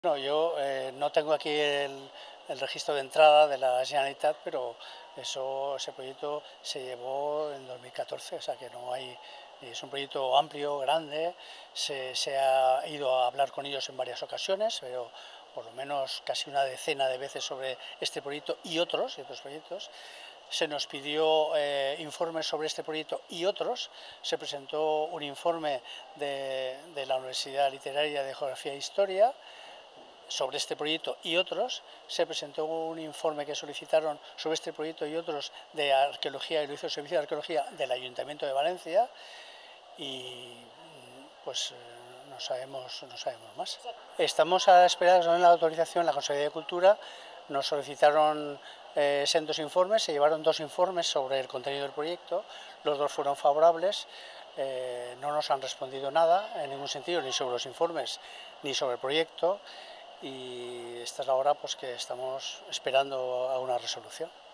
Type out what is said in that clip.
No, yo no tengo aquí el registro de entrada de la Generalitat, pero ese proyecto se llevó en 2014, o sea que no hay, es un proyecto amplio, grande, se ha ido a hablar con ellos en varias ocasiones, pero por lo menos casi una decena de veces sobre este proyecto y otros proyectos. Se nos pidió informes sobre este proyecto y otros, se presentó un informe de la Universidad Literaria de Geografía e Historia, sobre este proyecto y otros, se presentó un informe que solicitaron sobre este proyecto y otros de arqueología y lo hizo el Servicio de Arqueología del Ayuntamiento de Valencia y pues no sabemos más. Estamos a la espera de la autorización, la Consejería de Cultura nos solicitaron sendos informes, se llevaron 2 informes sobre el contenido del proyecto, los 2 fueron favorables, no nos han respondido nada en ningún sentido, ni sobre los informes ni sobre el proyecto, y esta es la hora pues que estamos esperando a una resolución.